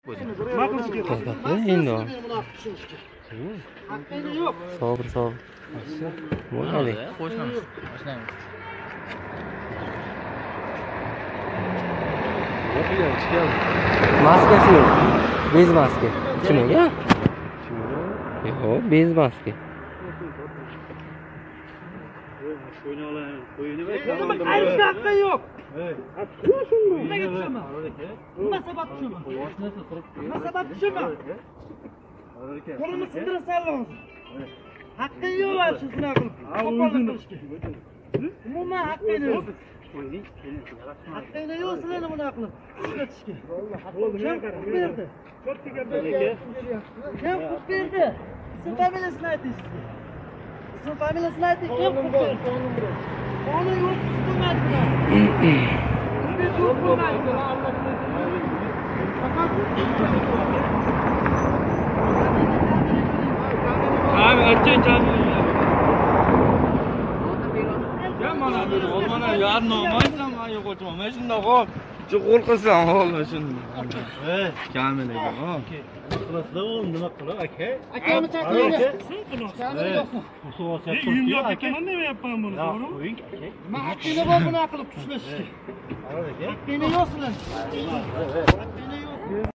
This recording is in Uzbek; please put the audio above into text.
Endi sabr sabr. Bo'ladi. Qo'shnimiz. Boshlaymiz. Maskasi yo'q. Bez maska. Nimaga? Yo'q, bez maska. Ayrışga haqqi yo'q. Nimaga tushaman? Nima sabab tushaman? Nima sabab tushaman? Qo'limni sindirsan hozir. Haqqing yo'q shu shunaqa qilib. Qo'pollik qilishga. Umuman haqqing yo'q. Haqqing yo'q sizlarni bunaqa qilib ishlatishga. Kim qilib berdi? Kim qilib berdi? Ism familiyasini ayting sizga. Ism familiyasini ayting, kim qilib berdi? Qonun yo'q, hukumat bilan. Bizga yo'q bo'lmaydi. Abi açın canım. Ya mana bir olmana yarın olmaysam ayı koçma. Ben şimdi kol. Çok korkursam oğlum şimdi. Kamil ege ha. Burası oğlum nima qilib aka? Akani chaqiramiz. Uyimda ekan nima yapman buni, to'g'rimi? Nima haqqingni bor bunaqa qilib tushlashga? Haqqingni yo'q sizlar. Haqqingni yo'q.